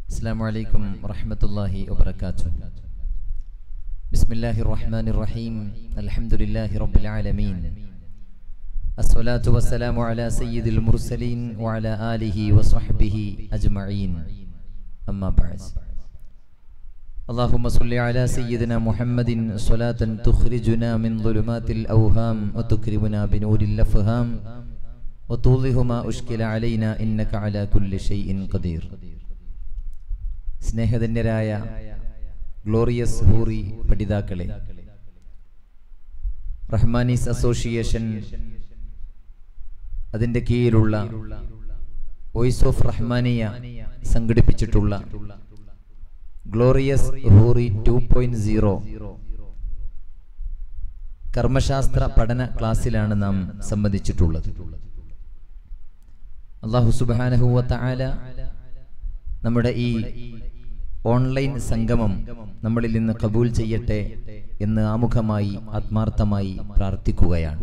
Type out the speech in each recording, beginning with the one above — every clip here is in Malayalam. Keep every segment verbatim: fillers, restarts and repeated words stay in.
السلام عليكم ورحمة الله وبركاته. بسم الله الرحمن الرحيم. الحمد لله رب العالمين. الصلاة والسلام على سيد المرسلين وعلى آله وصحبه أجمعين. أما بعد. اللهم صل على سيدنا محمد صلاة تخرجنا من ظلمات الأوهام وتكرمنا بنور الأفهام وتوضح ما أشكل علينا إنك على كل شيء قدير. സ്നേഹധന്യരായ ഗ്ലോറിയസ് ഹൂറി പഠിതാക്കളെ, റഹ്മാനീസ് അസോസിയേഷൻ അതിൻ്റെ കീഴിലുള്ള വോയിസ് ഓഫ് റഹ്മാനിയ സംഘടിപ്പിച്ചിട്ടുള്ള ഗ്ലോറിയസ് ഹൂറി ടു പോയിന്റ് സീറോ കർമ്മശാസ്ത്ര പഠന ക്ലാസ്സിലാണ് നാം സംബന്ധിച്ചിട്ടുള്ളത്. അല്ലാഹു സുബ്ഹാനഹു വ തആല നമ്മുടെ ഈ ഓൺലൈൻ സംഗമം നമ്മളിൽ നിന്ന് കബൂൽ ചെയ്യട്ടെ എന്ന് ആമുഖമായി ആത്മാർത്ഥമായി പ്രാർത്ഥിക്കുകയാണ്.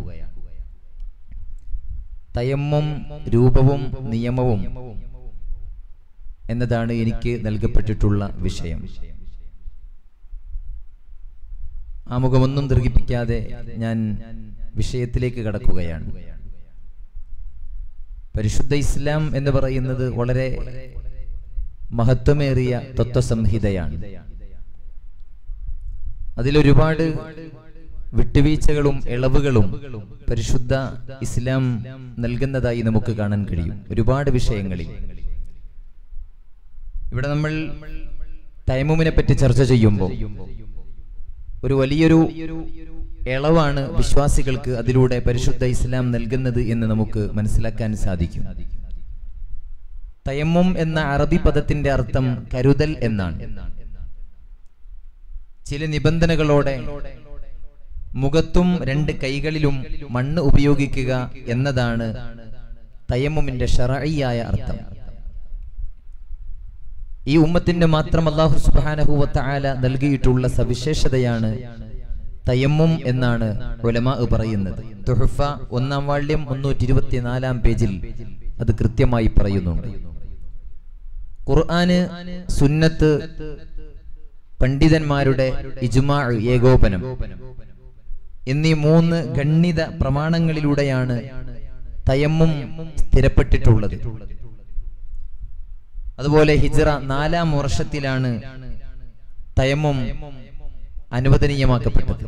തയമ്മും രൂപവും നിയമവും എന്നതാണ് എനിക്ക് നൽകപ്പെട്ടിട്ടുള്ള വിഷയം. ആമുഖമൊന്നും ദീർഘിപ്പിക്കാതെ ഞാൻ വിഷയത്തിലേക്ക് കടക്കുകയാണ്. പരിശുദ്ധ ഇസ്ലാം എന്ന് പറയുന്നത് വളരെ മഹത്വമേറിയ തത്വസംഹിതയാണ്. അതിലൊരുപാട് വിട്ടുവീഴ്ചകളും ഇളവുകളും പരിശുദ്ധ ഇസ്ലാം നൽകുന്നതായി നമുക്ക് കാണാൻ കഴിയും ഒരുപാട് വിഷയങ്ങളിൽ. ഇവിടെ നമ്മൾ തയമ്മുമിനെ പറ്റി ചർച്ച ചെയ്യുമ്പോൾ ഒരു വലിയൊരു ഇളവാണ് വിശ്വാസികൾക്ക് അതിലൂടെ പരിശുദ്ധ ഇസ്ലാം നൽകുന്നത് എന്ന് നമുക്ക് മനസ്സിലാക്കാൻ സാധിക്കും. തയമ്മും എന്ന അറബി പദത്തിന്റെ അർത്ഥം കരുതൽ എന്നാണ്. ചില നിബന്ധനകളോടെ മുഖത്തും രണ്ട് കൈകളിലും മണ്ണ് ഉപയോഗിക്കുക എന്നതാണ് തയമ്മുമിന്റെ ശർഈയായ അർത്ഥം. ഈ ഉമ്മത്തിന്റെ മാത്രം അല്ലാഹു സുബ്ഹാനഹു വ തആല നൽകിയിട്ടുള്ള സവിശേഷതയാണ് തയമ്മും എന്നാണ് ഉലമാ പറയുന്നത്. തുഹ്ഫ ഒന്നാം വാള്യം മുന്നൂറ്റി ഇരുപത്തിനാലാം പേജിൽ അത് കൃത്യമായി പറയുന്നുണ്ട്. ഖുർആന്, സുന്നത്ത്, പണ്ഡിതന്മാരുടെ ഇജ്മാ, ഏകോപനം എന്നീ മൂന്ന് ഗണ്ണിത പ്രമാണങ്ങളിലൂടെയാണ് തയമ്മും സ്ഥിരപ്പെട്ടിട്ടുള്ളത്. അതുപോലെ ഹിജ്റ നാലാം വർഷത്തിലാണ് തയമ്മും അനുവദനീയമാക്കപ്പെട്ടത്.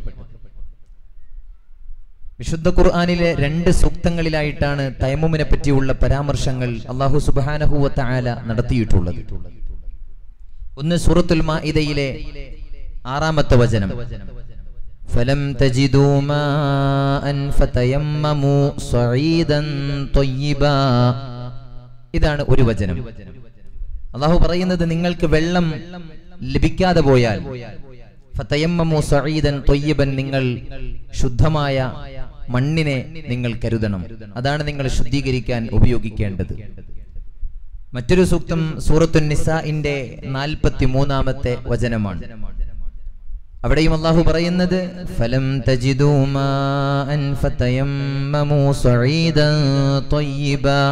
വിശുദ്ധ ഖുർആനിലെ രണ്ട് സൂക്തങ്ങളിലായിട്ടാണ് തയമ്മുമിനെ പറ്റിയുള്ള പരാമർശങ്ങൾ അല്ലാഹു സുബ്ഹാനഹു വ തആല നടത്തിയിട്ടുള്ളത്. ഒന്ന് സൂറത്തുൽ മാഇദയിലെ ആറാമത്തെ വചനം, ഫലം തജിദൂ മാഅൻ ഫതയമ്മമു സഈദൻ ത്വയ്യിബാ. ഇതാണ് ഒരു വചനം. അല്ലാഹു പറയുന്നത്, നിങ്ങൾക്ക് വെള്ളം ലഭിക്കാതെ പോയാൽ ഫതയമ്മമു സഈദൻ ത്വയ്യിബൻ, നിങ്ങൾ ശുദ്ധമായ മണ്ണിനെ നിങ്ങൾ കരുതണം. അതാണ് നിങ്ങൾ ശുദ്ധീകരിക്കാൻ ഉപയോഗിക്കേണ്ടത്. മറ്റൊരു സൂക്തം സൂറത്തുൻ നിസാഇന്റെ നാൽപ്പത്തി മൂന്നാമത്തെ വചനമാണ്. അവിടെയും അല്ലാഹു പറയുന്നത്, ഫലം തജിദൂ മാഅൻ ഫതയമ്മമു സഈദൻ ത്വയ്യിബാ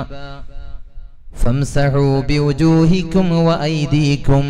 ഫംസഹൂ ബിവുജൂഹികും വഅയ്ദീകും.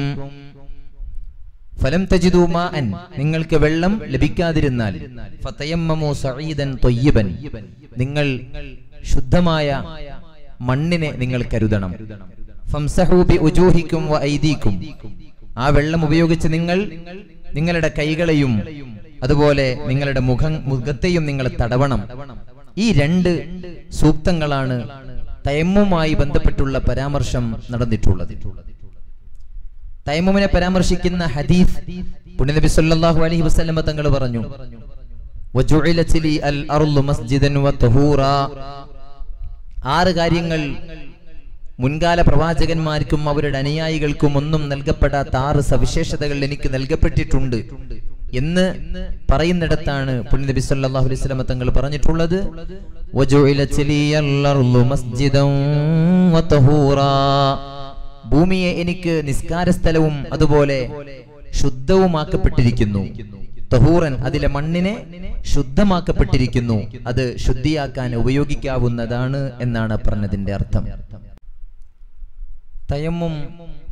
ഫലം തജിദൂ മാഅൻ, നിങ്ങൾക്ക് വെള്ളം ലഭിക്കാതിരുന്നാൽ ഫതയമ്മമു സഈദൻ ത്വയ്യിബൻ, നിങ്ങൾ ശുദ്ധമായ മണ്ണിനെ നിങ്ങൾ കരുതണം. ഫംസഹൂ ബിവുജൂഹികും വഅയ്ദീകും, ആ വെള്ളം ഉപയോഗിച്ച് നിങ്ങൾ നിങ്ങളുടെ കൈകളെയും അതുപോലെ നിങ്ങളുടെ മുഖം മുഖത്തെയും നിങ്ങൾ തടവണം. ഈ രണ്ട് സൂക്തങ്ങളാണ് തയമ്മുമായി ബന്ധപ്പെട്ടുള്ള പരാമർശം നടന്നിട്ടുള്ളത്. തയമ്മുമിനെ പരാമർശിക്കുന്ന ഹദീസ് പുണ്യനബി സല്ലല്ലാഹു അലൈഹി വസല്ലം തങ്ങൾ പറഞ്ഞു, വജുഇലത് ലി അൽ അർളു മസ്ജിദൻ വതഹൂറാ. ആറ് കാര്യങ്ങൾ മുൻകാല പ്രവാചകന്മാർക്കും അവരുടെ അനുയായികൾക്കും ഒന്നും നൽകപ്പെടാത്ത ആറ് സവിശേഷതകൾ എനിക്ക് നൽകപ്പെട്ടിട്ടുണ്ട് എന്ന് പറയുന്നിടത്താണ് പുണ്യനബി സല്ലല്ലാഹു അലൈഹി വസല്ലം തങ്ങൾ പറഞ്ഞിട്ടുള്ളത്, വജുഇലത് ലി അൽ അർളു മസ്ജിദൻ വതഹൂറാ. ഭൂമിയെ എനിക്ക് നിസ്കാര സ്ഥലവും അതുപോലെ ശുദ്ധവുമാക്കപ്പെട്ടിരിക്കുന്നു. തഹൂറൻ, അതിലെ മണ്ണിനെ ശുദ്ധമാക്കപ്പെട്ടിരിക്കുന്നു, അത് ശുദ്ധിയാക്കാൻ ഉപയോഗിക്കാവുന്നതാണ് എന്നാണ് പറഞ്ഞതിന്റെ അർത്ഥം. തയമ്മും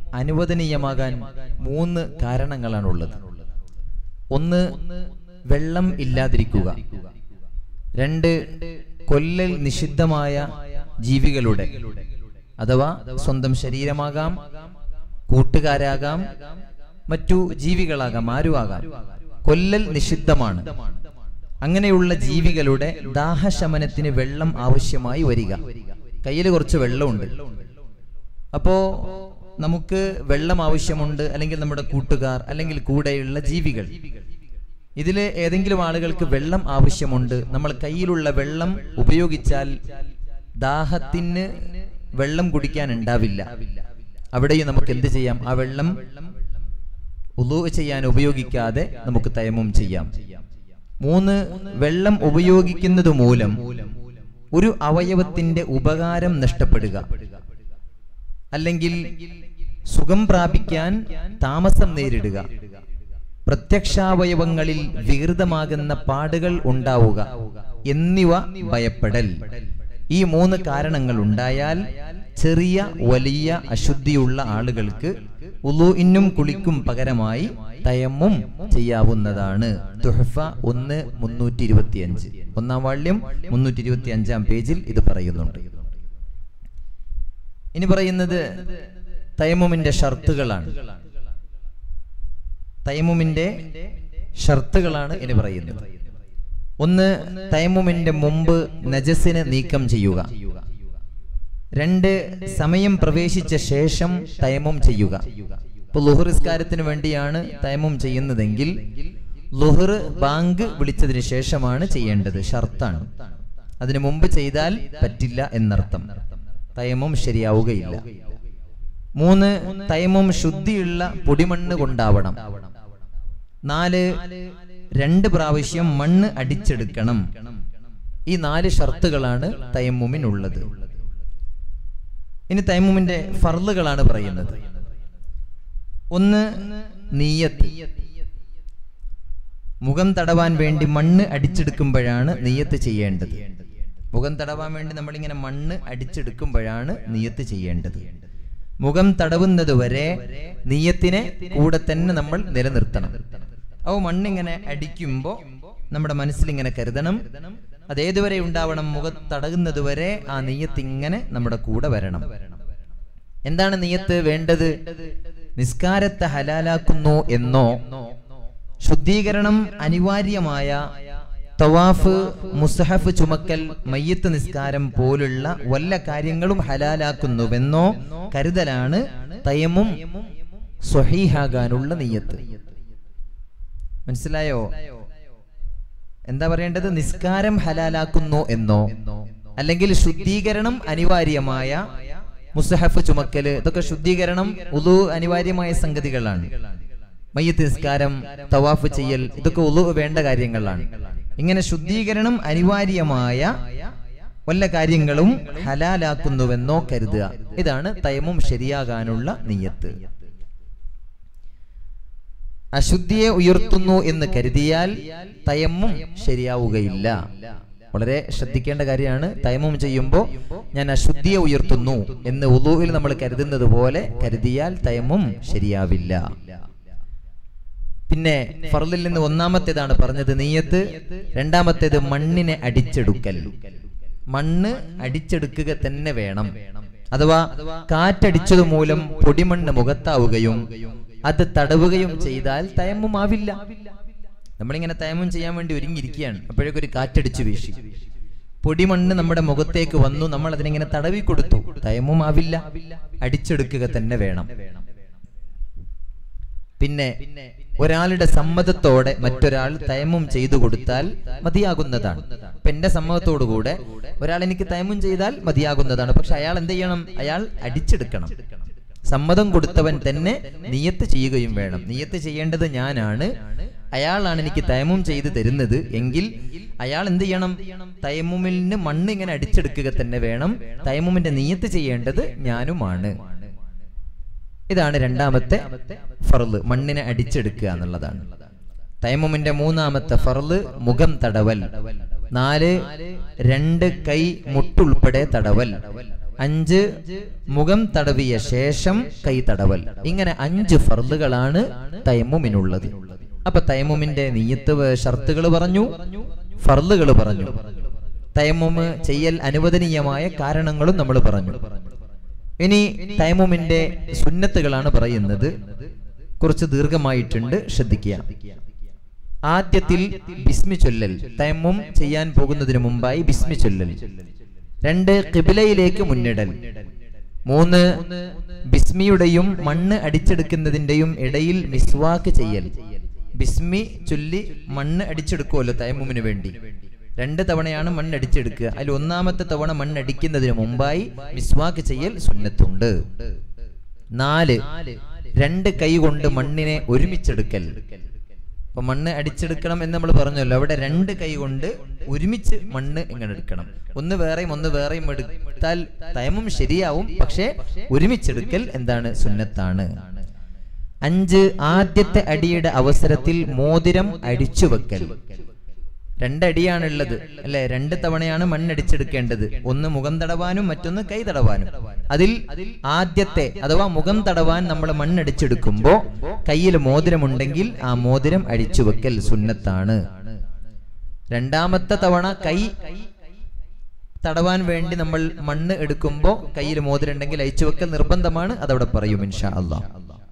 അനുവദനീയമാകാൻ മൂന്ന് കാരണങ്ങളാണുള്ളത്. ഒന്ന്, വെള്ളം ഇല്ലാതിരിക്കുക. രണ്ട്, കൊല്ലൽ നിഷിദ്ധമായ ജീവികളുടെ, അഥവാ സ്വന്തം ശരീരമാകാം, കൂട്ടുകാരാകാം, മറ്റു ജീവികളാകാം, ആരുമാകാം, കൊല്ലൽ നിഷിദ്ധമാണ്. അങ്ങനെയുള്ള ജീവികളുടെ ദാഹശമനത്തിന് വെള്ളം ആവശ്യമായി വരിക. കയ്യിൽ കുറച്ച് വെള്ളമുണ്ട്, അപ്പോ നമുക്ക് വെള്ളം ആവശ്യമുണ്ട്, അല്ലെങ്കിൽ നമ്മുടെ കൂട്ടുകാർ, അല്ലെങ്കിൽ കൂടെയുള്ള ജീവികൾ, ഇതിൽ ഏതെങ്കിലും ആളുകൾക്ക് വെള്ളം ആവശ്യമുണ്ട്. നമ്മൾ കയ്യിലുള്ള വെള്ളം ഉപയോഗിച്ചാൽ ദാഹത്തിന് വെള്ളം കുടിക്കാൻ ഉണ്ടാവില്ല. അവിടെയും നമുക്ക് എന്ത് ചെയ്യാം? ആ വെള്ളം വുളൂ ചെയ്യാൻ ഉപയോഗിക്കാതെ നമുക്ക് തയമ്മും ചെയ്യാം. മൂന്ന്, വെള്ളം ഉപയോഗിക്കുന്നത് മൂലം ഒരു അവയവത്തിന്റെ ഉപകാരം നഷ്ടപ്പെടുക, അല്ലെങ്കിൽ സുഖം പ്രാപിക്കാൻ താമസം നേരിടുക, പ്രത്യക്ഷാവയവങ്ങളിൽ വികൃതമാകുന്ന പാടുകൾ ഉണ്ടാവുക എന്നിവ ഭയപ്പെടൽ. ഈ മൂന്ന് കാരണങ്ങൾ ഉണ്ടായാൽ ചെറിയ വലിയ അശുദ്ധിയുള്ള ആളുകൾക്ക് വുളൂഇനും കുളിക്കും പകരമായി തയമ്മും ചെയ്യാവുന്നതാണ്. തുഹഫ ഒന്ന് മുന്നൂറ്റി ഇരുപത്തി അഞ്ച്, ഒന്നാം വാള്യം മുന്നൂറ്റി ഇരുപത്തി അഞ്ചാം പേജിൽ ഇത് പറയുന്നുണ്ട്. ഇനി പറയുന്നത് തയമ്മുമിന്റെ ഷർത്തുകളാണ്. തയമ്മുമിന്റെ ഷർത്തുകളാണ് ഇനി പറയുന്നത്. ഒന്ന്, തയമ്മുമിന്റെ മുമ്പ് നജസിനെ നീക്കം ചെയ്യുക. രണ്ട്, സമയം പ്രവേശിച്ച ശേഷം തയമ്മും ചെയ്യുക. ഇപ്പൊ ളുഹർ നിസ്കാരത്തിന് വേണ്ടിയാണ് തയമ്മും ചെയ്യുന്നതെങ്കിൽ ളുഹർ ബാങ്ക് വിളിച്ചതിന് ശേഷമാണ് ചെയ്യേണ്ടത്, ഷർത്താണ്. അതിനു മുമ്പ് ചെയ്താൽ പറ്റില്ല എന്നർത്ഥം, തയമ്മും ശരിയാവുകയില്ല. മൂന്ന്, തയമ്മും ശുദ്ധിയുള്ള പൊടിമണ്ണ് കൊണ്ടാവണം. നാല്, രണ്ട് പ്രാവശ്യം മണ്ണ് അടിച്ചെടുക്കണം. ഈ നാല് ഷർത്തുകളാണ് തയമ്മുമിനുള്ളത്. ഇനി തയമ്മുമിന്റെ ഫർളുകളാണ് പറയുന്നത്. ഒന്ന്, നിയ്യത്ത്. മുഖം തടവാൻ വേണ്ടി മണ്ണ് അടിച്ചെടുക്കുമ്പോഴാണ് നിയ്യത്ത് ചെയ്യേണ്ടത്. മുഖം തടവാൻ വേണ്ടി നമ്മളിങ്ങനെ മണ്ണ് അടിച്ചെടുക്കുമ്പോഴാണ് നിയ്യത്ത് ചെയ്യേണ്ടത്. മുഖം തടവുന്നത് വരെ നിയ്യത്തിനെ കൂടെ തന്നെ നമ്മൾ നിലനിർത്തണം. അപ്പോൾ മണ്ണിങ്ങനെ അടിക്കുമ്പോൾ നമ്മുടെ മനസ്സിലിങ്ങനെ കരുതണം, അതേതുവരെ ഉണ്ടാവണം? മുഖം തടകുന്നത് വരെ ആ നിയ്യത്ത് ഇങ്ങനെ നമ്മുടെ കൂടെ വരണം. എന്താണ് നിയ്യത്ത് വേണ്ടത്? നിസ്കാരത്തെ ഹലാലാക്കുന്നു എന്നോ, ശുദ്ധീകരണം അനിവാര്യമായ തവാഫ്, മുസ്ഹഫ് ചുമക്കൽ, മയ്യത്ത് നിസ്കാരം പോലുള്ള വല്ല കാര്യങ്ങളും ഹലാലാക്കുന്നുവെന്നോ കരുതലാണ് തയമ്മും സ്വഹീഹാകാനുള്ള നിയ്യത്ത്. മനസ്സിലായോ? എന്താ പറയേണ്ടത്? നിസ്കാരം ഹലാലാക്കുന്നു എന്നോ, അല്ലെങ്കിൽ ശുദ്ധീകരണം അനിവാര്യമായ മുസ്ഹഫ് ചുമക്കല്, ഇതൊക്കെ ശുദ്ധീകരണം വുളൂ അനിവാര്യമായ സംഗതികളാണ്. മയ്യത്ത് നിസ്കാരം, തവാഫ് ചെയ്യൽ, ഇതൊക്കെ വുളൂ വേണ്ട കാര്യങ്ങളാണ്. ഇങ്ങനെ ശുദ്ധീകരണം അനിവാര്യമായ വല്ല കാര്യങ്ങളും ഹലാലാക്കുന്നുവെന്നോ കരുതുക. ഇതാണ് തയമ്മും ശരിയാകാനുള്ള നിയ്യത്ത്. അശുദ്ധിയെ ഉയർത്തുന്നു എന്ന് കരുതിയാൽ തയമ്മും ശരിയാവുകയില്ല. വളരെ ശ്രദ്ധിക്കേണ്ട കാര്യമാണ്. തയമ്മും ചെയ്യുമ്പോൾ ഞാൻ അശുദ്ധിയെ ഉയർത്തുന്നു എന്ന് വുളൂഇൽ നമ്മൾ കരുതുന്നത് പോലെ കരുതിയാൽ തയമ്മും ശരിയാവില്ല. പിന്നെ ഫർളിൽ നിന്ന് ഒന്നാമത്തേതാണ് പറഞ്ഞത് നിയ്യത്ത്. രണ്ടാമത്തേത് മണ്ണിനെ അടിച്ചെടുക്കൽ. മണ്ണ് അടിച്ചെടുക്കുക തന്നെ വേണം. അഥവാ കാറ്റടിച്ചത് മൂലം പൊടിമണ്ണ് മുഖത്താവുകയും അത് തടവുകയും ചെയ്താൽ തയമ്മും ആവില്ല. നമ്മളിങ്ങനെ തയമ്മും ചെയ്യാൻ വേണ്ടി ഒരുങ്ങിയിരിക്കുകയാണ്, അപ്പോഴേക്കൊരു കാറ്റടിച്ചു വീശി, പൊടിമണ്ണ് നമ്മുടെ മുഖത്തേക്ക് വന്നു, നമ്മൾ അതിനിങ്ങനെ തടവി കൊടുത്തു, തയമ്മും ആവില്ല, അടിച്ചെടുക്കുക തന്നെ വേണം. പിന്നെ ഒരാളുടെ സമ്മതത്തോടെ മറ്റൊരാൾ തയമ്മും ചെയ്തു കൊടുത്താൽ മതിയാകുന്നതാണ്. ഇപ്പൊ എന്റെ സമ്മതത്തോടുകൂടെ ഒരാൾ എനിക്ക് തയമ്മും ചെയ്താൽ മതിയാകുന്നതാണ്. പക്ഷെ അയാൾ എന്ത് ചെയ്യണം? അയാൾ അടിച്ചെടുക്കണം. സമ്മതം കൊടുത്തവൻ തന്നെ നിയ്യത്ത് ചെയ്യുകയും വേണം. നിയ്യത്ത് ചെയ്യേണ്ടത് ഞാനാണ്, അയാളാണ് എനിക്ക് തയമ്മും ചെയ്ത് തരുന്നത് എങ്കിൽ അയാൾ എന്ത് ചെയ്യണം? തയമ്മുമിന് മണ്ണ് ഇങ്ങനെ അടിച്ചെടുക്കുക തന്നെ വേണം. തയമ്മുമിന്റെ നിയ്യത്ത് ചെയ്യേണ്ടത് ഞാനുമാണ്. ഇതാണ് രണ്ടാമത്തെ ഫർള്, മണ്ണിനെ അടിച്ചെടുക്കുക എന്നുള്ളതാണ്. തയമ്മുമിന്റെ മൂന്നാമത്തെ ഫർള് മുഖം തടവൽ. നാല്, രണ്ട് കൈ മുട്ടുൾപ്പെടെ തടവൽ. അഞ്ച് മുഖം തടവിയ ശേഷം കൈ തടവൽ. ഇങ്ങനെ അഞ്ച് ഫർളുകളാണ് തയമ്മുമിനുള്ളത്. അപ്പൊ തയമ്മുമിന്റെ നിയ്യത്ത് ഷർത്തുകൾ പറഞ്ഞു, ഫർളുകൾ പറഞ്ഞു, തയമ്മുമ് ചെയ്യൽ അനുവദനീയമായ കാരണങ്ങളും നമ്മൾ പറഞ്ഞു. ഇനി തയമ്മുമിന്റെ സുന്നത്തുകളാണ് പറയുന്നത്. കുറച്ച് ദീർഘമായിട്ടുണ്ട്, ശ്രദ്ധിക്കുക. ആദ്യത്തിൽ ബിസ്മി ചൊല്ലൽ, തയമ്മും ചെയ്യാൻ പോകുന്നതിന് മുമ്പായി ബിസ്മി ചൊല്ലൽ. രണ്ട്, ഖിബ്ലയിലേക്ക് മുന്നിടൽ. മൂന്ന്, ബിസ്മിയുടെയും മണ്ണ് അടിച്ചെടുക്കുന്നതിന്റെയും ഇടയിൽ മിസ്വാക്ക് ചെയ്യൽ. ബിസ്മി ചൊല്ലി മണ്ണ് അടിച്ചെടുക്കുമല്ലോ തയമ്മുമിന് വേണ്ടി, രണ്ട് തവണയാണ് മണ്ണ് അടിച്ചെടുക്കുക. അതിൽ ഒന്നാമത്തെ തവണ മണ്ണ് അടിക്കുന്നതിന് മുമ്പായി മിസ്വാക്ക് ചെയ്യൽ സുന്നത്തുണ്ട്. നാല്, രണ്ട് കൈ കൊണ്ട് മണ്ണിനെ ഒരുമിച്ചെടുക്കൽ. അപ്പൊ മണ്ണ് അടിച്ചെടുക്കണം എന്ന് നമ്മൾ പറഞ്ഞല്ലോ, അവിടെ രണ്ട് കൈ കൊണ്ട് ഒരുമിച്ച് മണ്ണ് ഇങ്ങനെ എടുക്കണം. ഒന്ന് വേറെയും ഒന്ന് വേറെയും എടുത്താൽ തയമ്മും ശരിയാവും, പക്ഷെ ഒരുമിച്ചെടുക്കൽ എന്താണ്? സുന്നത്താണ്. അഞ്ച്, ആദ്യത്തെ അടിയുടെ അവസരത്തിൽ മോതിരം അടിച്ചു വെക്കൽ. രണ്ടടിയാണുള്ളത് അല്ലെ, രണ്ട് തവണയാണ് മണ്ണടിച്ചെടുക്കേണ്ടത്. ഒന്ന് മുഖം തടവാനും മറ്റൊന്ന് കൈ തടവാനും. അതിൽ ആദ്യത്തെ അഥവാ മുഖം തടവാൻ നമ്മൾ മണ്ണടിച്ചെടുക്കുമ്പോ കയ്യിൽ മോതിരമുണ്ടെങ്കിൽ ആ മോതിരം അടിച്ചു വെക്കൽ സുന്നത്താണ്. രണ്ടാമത്തെ തവണ കൈ തടവാൻ വേണ്ടി നമ്മൾ മണ്ണ് എടുക്കുമ്പോ കയ്യിൽ മോതിരം ഉണ്ടെങ്കിൽ അയച്ചു വെക്കൽ നിർബന്ധമാണ്. അതവിടെ പറയും ഇൻഷാ അല്ലാഹ്.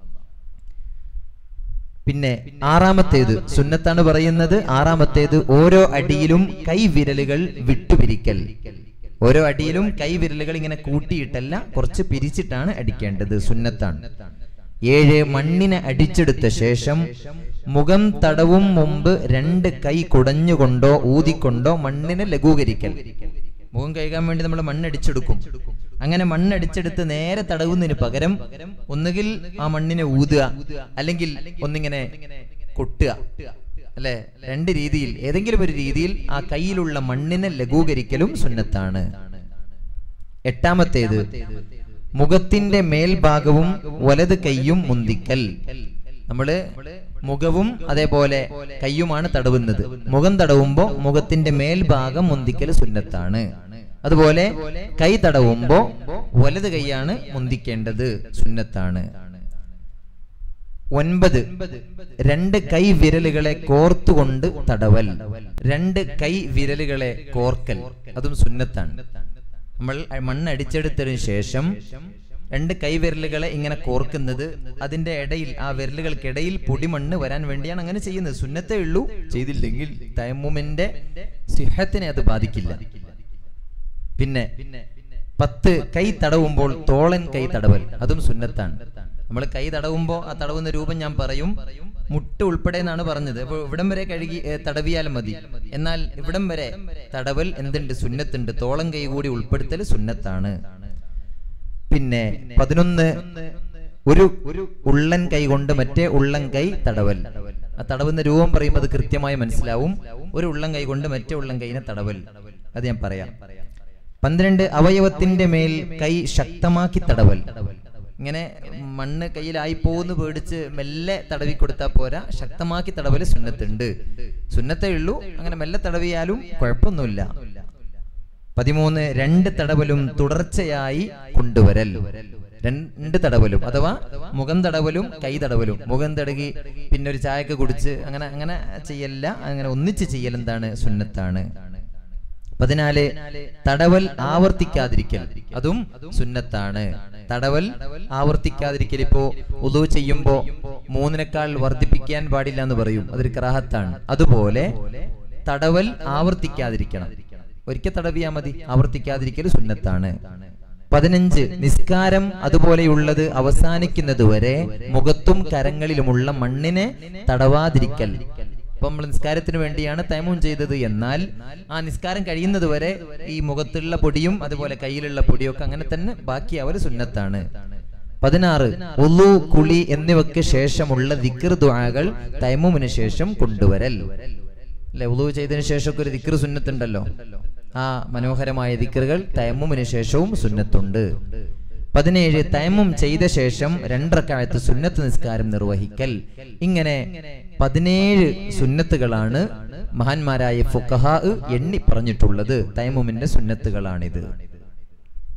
പിന്നെ ആറാമത്തേത് സുന്നത്താണ് പറയുന്നത്. ആറാമത്തേത് ഓരോ അടിയിലും കൈവിരലുകൾ വിട്ടുപിരിക്കൽ. ഓരോ അടിയിലും കൈവിരലുകൾ ഇങ്ങനെ കൂട്ടിയിട്ടല്ല, കുറച്ച് പിരിച്ചിട്ടാണ് അടിക്കേണ്ടത്, സുന്നത്താണ്. ഏഴ്, മണ്ണിനെ അടിച്ചെടുത്ത ശേഷം മുഖം തടവും മുമ്പ് രണ്ട് കൈ കുടഞ്ഞുകൊണ്ടോ ഊതിക്കൊണ്ടോ മണ്ണിനെ ലഘൂകരിക്കൽ. മുഖം കഴുകാൻ വേണ്ടി നമ്മൾ മണ്ണടിച്ചെടുക്കും. അങ്ങനെ മണ്ണടിച്ചെടുത്ത് നേരെ തടവുന്നതിന് പകരം ഒന്നുകിൽ ആ മണ്ണിനെ ഊതുക, അല്ലെങ്കിൽ ഒന്നിങ്ങനെ കൊട്ടുക അല്ലെ. രണ്ട് രീതിയിൽ ഏതെങ്കിലും ഒരു രീതിയിൽ ആ കയ്യിലുള്ള മണ്ണിനെ ലഘൂകരിക്കലും സുന്നത്താണ്. എട്ടാമത്തേത് മുഖത്തിന്റെ മേൽഭാഗവും വലത് കൈയും മുന്തിക്കൽ. നമ്മള് മുഖവും അതേപോലെ കയ്യുമാണ് തടവുന്നത്. മുഖം തടവുമ്പോ മുഖത്തിന്റെ മേൽഭാഗം മുന്തിക്കൽ സുന്നത്താണ്. അതുപോലെ കൈ തടവുമ്പോ വലത് കൈയാണ് മുന്തിക്കേണ്ടത്, സുന്നത്താണ്. ഒൻപത്, രണ്ട് കൈ വിരലുകളെ കോർത്തുകൊണ്ട് തടവൽ. രണ്ട് കൈ വിരലുകളെ കോർക്കൽ അതും സുന്നത്താണ്. നമ്മൾ മണ്ണ് അടിച്ചെടുത്തതിനു ശേഷം രണ്ട് കൈവിരലുകളെ ഇങ്ങനെ കോർക്കുന്നത്, അതിന്റെ ഇടയിൽ ആ വിരലുകൾക്കിടയിൽ പൊടിമണ്ണ് വരാൻ വേണ്ടിയാണ് അങ്ങനെ ചെയ്യുന്നത്. സുന്നത്തേ ഉള്ളൂ, ചെയ്തില്ലെങ്കിൽ തയമ്മുമിന്റെ സിഹത്തിനെ അത് ബാധിക്കില്ല. പിന്നെ പത്ത്, കൈ തടവുമ്പോൾ തോളൻ കൈ തടവൽ അതും സുന്നത്താണ്. നമ്മൾ കൈ തടവുമ്പോൾ ആ തടവുന്ന രൂപം ഞാൻ പറയും, മുട്ട് ഉൾപ്പെടെ എന്നാണ് പറഞ്ഞത്. അപ്പോൾ ഇവിടം വരെ കഴുകി തടവിയാൽ മതി. എന്നാൽ ഇവിടം വരെ തടവൽ എന്തുണ്ട്? സുന്നത്തുണ്ട്. തോളം കൈ കൂടി ഉൾപ്പെടുത്തൽ സുന്നത്താണ്. പിന്നെ പതിനൊന്ന്, ഒരു ഉള്ളൻ കൈ കൊണ്ട് മറ്റേ ഉള്ളൻ കൈ തടവൽ. ആ തടവുന്ന രൂപം പറയുമ്പോൾ അത് കൃത്യമായി മനസ്സിലാവും. ഒരു ഉള്ളൻ കൈ കൊണ്ട് മറ്റേ ഉള്ളൻ കൈനെ തടവൽ, അത് ഞാൻ പറയാം. പന്ത്രണ്ട്, അവയവത്തിന്റെ മേൽ കൈ ശക്തമാക്കി തടവൽ. ഇങ്ങനെ മണ്ണ് കയ്യിലായി പോകുന്ന പേടിച്ച് മെല്ലെ തടവി കൊടുത്താൽ പോരാ, ശക്തമാക്കി തടവല് സുന്നത്തുണ്ട്. സുന്നത്തേ ഉള്ളൂ, അങ്ങനെ മെല്ലെ തടവിയാലും കുഴപ്പമൊന്നുമില്ല. പതിമൂന്ന്, രണ്ട് തടവലും തുടർച്ചയായി കൊണ്ടുവരൽ. രണ്ട് തടവലും അഥവാ മുഖം തടവലും കൈ തടവലും. മുഖം തടകി പിന്നെ ഒരു ചായക്ക് കുടിച്ച് അങ്ങനെ അങ്ങനെ ചെയ്യല്ല, അങ്ങനെ ഒന്നിച്ച് ചെയ്യൽ എന്താണ്? സുന്നത്താണ്. പതിനാല്, തടവൽ ആവർത്തിക്കാതിരിക്കൽ അതും സുന്നത്താണ്. തടവൽ ആവർത്തിക്കാതിരിക്കൽ, ഇപ്പോ ഉളൂ ചെയ്യുമ്പോ മൂന്നിനേക്കാൾ വർദ്ധിപ്പിക്കാൻ പാടില്ല എന്ന് പറയും, അതൊരു കറാഹത്താണ്. അതുപോലെ തടവൽ ആവർത്തിക്കാതിരിക്കണം. ഒരിക്കൽ തടവിയാ മതി, ആവർത്തിക്കാതിരിക്കൽ സുന്നത്താണ്. പതിനഞ്ച്, നിസ്കാരം അതുപോലെയുള്ളത് അവസാനിക്കുന്നത് വരെ മുഖത്തും കരങ്ങളിലുമുള്ള മണ്ണിനെ തടവാതിരിക്കൽ. ഇപ്പൊ നമ്മൾ നിസ്കാരത്തിന് വേണ്ടിയാണ് തയമ്മും ചെയ്തത്, എന്നാൽ ആ നിസ്കാരം കഴിയുന്നത് വരെ ഈ മുഖത്തുള്ള പൊടിയും അതുപോലെ കയ്യിലുള്ള പൊടിയും ഒക്കെ അങ്ങനെ തന്നെ ബാക്കിയാവൽ സുന്നത്താണ്. പതിനാറ്, ഉളു, കുളി എന്നിവയ്ക്ക് ശേഷമുള്ള ദിക്ർ ദുആകൾ തയമ്മുമിന് ശേഷം കൊണ്ടുവരൽ. അല്ലെ, ഉളു ചെയ്തതിനു ശേഷമൊക്കെ ഒരു ദിക്ർ സുന്നത്തുണ്ടല്ലോ, ആ മനോഹരമായ ദിക്റുകൾ തയമ്മുമിന് ശേഷവും സുന്നത്തുണ്ട്. പതിനേഴ്, തയമ്മും ചെയ്ത ശേഷം രണ്ടറക്കായത്ത് സുന്നത്ത് നിസ്കാരം നിർവഹിക്കൽ. ഇങ്ങനെ പതിനേഴ് സുന്നത്തുകളാണ് മഹാന്മാരായ ഫുഖഹാ എണ്ണി പറഞ്ഞിട്ടുള്ളത്. തയമ്മുമിന്റെ സുന്നത്തുകളാണിത്.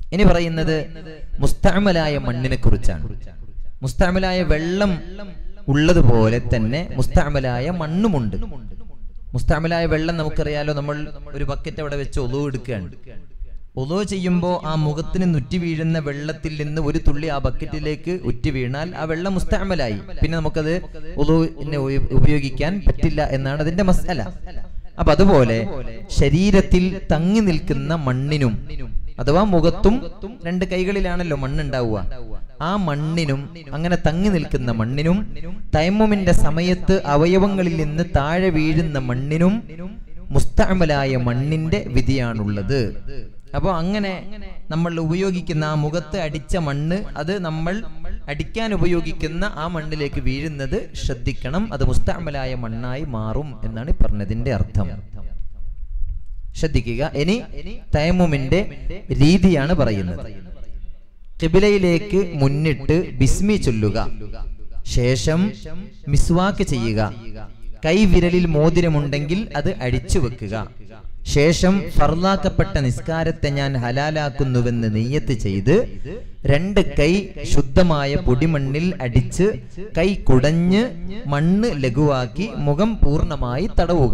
ഇനി പറയുന്നത് മുസ്തഅമലായ മണ്ണിനെ കുറിച്ചാണ്. മുസ്തഅമലായ വെള്ളം ഉള്ളതുപോലെ തന്നെ മുസ്തഅമലായ മണ്ണുമുണ്ട്. മുസ്തഅമലായ വെള്ളം നമുക്കറിയാലോ, നമ്മൾ ഒരു ബക്കറ്റ് അവിടെ വെച്ച് ഒളു എടുക്കുകയാണ്. ഒളു ചെയ്യുമ്പോൾ ആ മുഖത്തിന് നുറ്റി വീഴുന്ന വെള്ളത്തിൽ നിന്ന് ഒരു തുള്ളി ആ ബക്കറ്റിലേക്ക് ഉറ്റി വീണാൽ ആ വെള്ളം മുസ്തഅമലായി. പിന്നെ നമുക്കത് ഒളുവിനെ ഉപയോഗിക്കാൻ പറ്റില്ല എന്നാണ് അതിന്റെ മസ്അല. അപ്പൊ അതുപോലെ ശരീരത്തിൽ തങ്ങി നിൽക്കുന്ന മണ്ണിനും, അഥവാ മുഖത്തും രണ്ട് കൈകളിലാണല്ലോ മണ്ണുണ്ടാവുക, ആ മണ്ണിനും, അങ്ങനെ തങ്ങി നിൽക്കുന്ന മണ്ണിനും, തയമ്മുമിന്റെ സമയത്ത് അവയവങ്ങളിൽ നിന്ന് താഴെ വീഴുന്ന മണ്ണിനും മുസ്തഅമലായ മണ്ണിന്റെ വിധിയാണുള്ളത്. അപ്പൊ അങ്ങനെ നമ്മൾ ഉപയോഗിക്കുന്ന ആ മുഖത്ത് അടിച്ച മണ്ണ്, അത് നമ്മൾ അടിക്കാൻ ഉപയോഗിക്കുന്ന ആ മണ്ണിലേക്ക് വീഴുന്നത് ശ്രദ്ധിക്കണം. അത് മുസ്തഅമലായ മണ്ണായി മാറും എന്നാണ് പറഞ്ഞതിന്റെ അർത്ഥം. ശ്രദ്ധിക്കുക. ഇനി തയമ്മുമിന്റെ രീതിയാണ് പറയുന്നത്. ഖിബിലയിലേക്ക് മുന്നിട്ട് ബിസ്മി ചൊല്ലുക, ശേഷം മിസ്വാക്ക് ചെയ്യുക, കൈവിരലിൽ മോതിരമുണ്ടെങ്കിൽ അത് അടിച്ചു വെക്കുക, ശേഷം ഫർളാക്കപ്പെട്ട നിസ്കാരത്തെ ഞാൻ ഹലാലാക്കുന്നുവെന്ന് നിയ്യത്ത് ചെയ്ത് രണ്ട് കൈ ശുദ്ധമായ പൊടിമണ്ണിൽ അടിച്ച് കൈ കുടഞ്ഞ് മണ്ണ് ലഘുവാക്കി മുഖം പൂർണ്ണമായി തടവുക.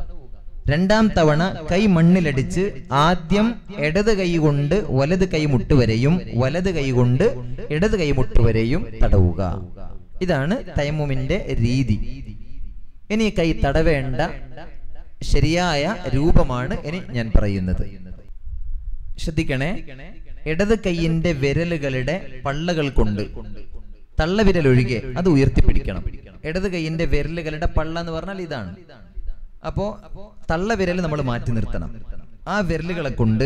രണ്ടാം തവണ കൈ മണ്ണിലടിച്ച് ആദ്യം ഇടത് കൈ കൊണ്ട് വലത് കൈമുട്ടുവരെയും വലത് കൈ കൊണ്ട് ഇടത് കൈമുട്ടുവരെയും തടവുക. ഇതാണ് തയമ്മുമിന്റെ രീതി. ഇനി കൈ തടവേണ്ട ശരിയായ രൂപമാണ് ഇനി ഞാൻ പറയുന്നത്. ശ്രദ്ധിക്കണേ. ഇടത് കൈയിന്റെ വിരലുകളുടെ പള്ളകൾ കൊണ്ട്, തള്ളവിരൽ ഒഴികെ, അത് ഉയർത്തിപ്പിടിക്കണം. ഇടത് കൈയിന്റെ വിരലുകളുടെ പള്ള എന്ന് പറഞ്ഞാൽ ഇതാണ്. അപ്പോ തള്ളവിരൽ നമ്മൾ മാറ്റി നിർത്തണം. ആ വിരലുകളെ കൊണ്ട്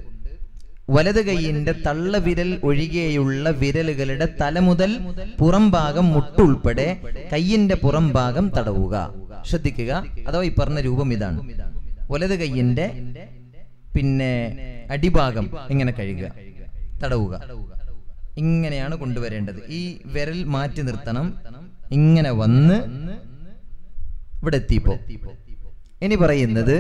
വലത് കൈയിന്റെ തള്ളവിരൽ ഒഴികെയുള്ള വിരലുകളുടെ തല മുതൽ പുറം ഭാഗം മുട്ടുൾപ്പെടെ കൈയിന്റെ പുറം ഭാഗം തടവുക. ശ്രദ്ധിക്കുക. അഥവാ ഈ പറഞ്ഞ രൂപം ഇതാണ്. വലത് കൈയിന്റെ പിന്നെ അടിഭാഗം ഇങ്ങനെ കഴുകുക, തടവുക. ഇങ്ങനെയാണ് കൊണ്ടുവരേണ്ടത്. ഈ വിരൽ മാറ്റി നിർത്തണം. ഇങ്ങനെ വന്ന് ഇവിടെ എത്തിപ്പോ ഇനി പറയുന്നത്,